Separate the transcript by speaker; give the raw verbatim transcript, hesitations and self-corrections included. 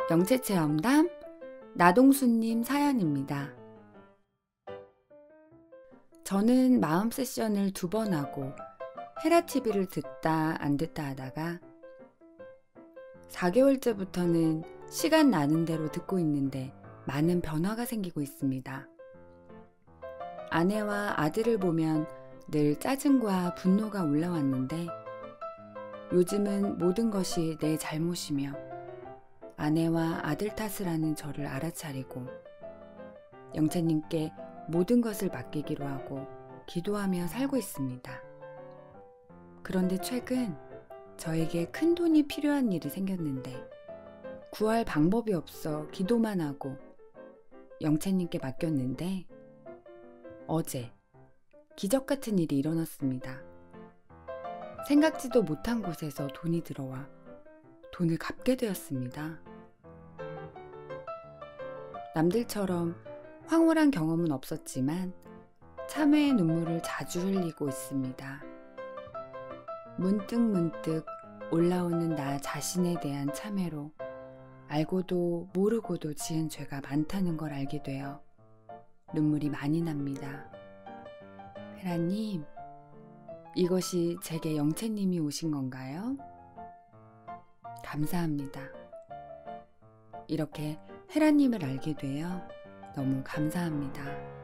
Speaker 1: 영채체험담 나동수님 사연입니다. 저는 마음 세션을 두 번 하고 헤라티비를 듣다 안 듣다 하다가 사 개월째부터는 시간 나는 대로 듣고 있는데 많은 변화가 생기고 있습니다. 아내와 아들을 보면 늘 짜증과 분노가 올라왔는데 요즘은 모든 것이 내 잘못이며 아내와 아들 탓을 하는 저를 알아차리고 영채님께 모든 것을 맡기기로 하고 기도하며 살고 있습니다. 그런데 최근 저에게 큰 돈이 필요한 일이 생겼는데 구할 방법이 없어 기도만 하고 영채님께 맡겼는데 어제 기적 같은 일이 일어났습니다. 생각지도 못한 곳에서 돈이 들어와 돈을 갚게 되었습니다. 남들처럼 황홀한 경험은 없었지만 참회의 눈물을 자주 흘리고 있습니다. 문득문득 올라오는 나 자신에 대한 참회로 알고도 모르고도 지은 죄가 많다는 걸 알게 되어 눈물이 많이 납니다. 헤라님, 이것이 제게 영채님이 오신 건가요? 감사합니다. 이렇게 헤라님을 알게 되어 너무 감사합니다.